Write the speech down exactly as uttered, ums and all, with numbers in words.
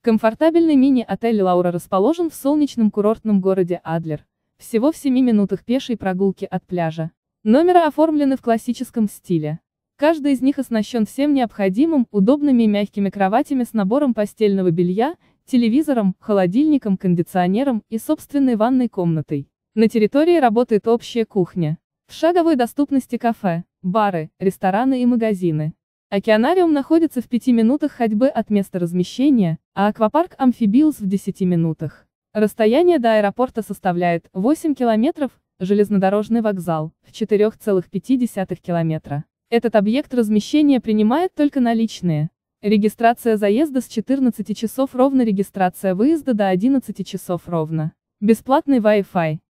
Комфортабельный мини-отель «Лаура» расположен в солнечном курортном городе Адлер, всего в семи минутах пешей прогулки от пляжа. Номера оформлены в классическом стиле. Каждый из них оснащен всем необходимым, удобными и мягкими кроватями с набором постельного белья, телевизором, холодильником, кондиционером и собственной ванной комнатой. На территории работает общая кухня. В шаговой доступности кафе, бары, рестораны и магазины. Океанариум находится в пяти минутах ходьбы от места размещения, а аквапарк Амфибиус в десяти минутах. Расстояние до аэропорта составляет восемь километров, железнодорожный вокзал в четыре целых пять десятых километра. Этот объект размещения принимает только наличные. Регистрация заезда с четырнадцати часов ровно, регистрация выезда до одиннадцати часов ровно. Бесплатный Wi-Fi.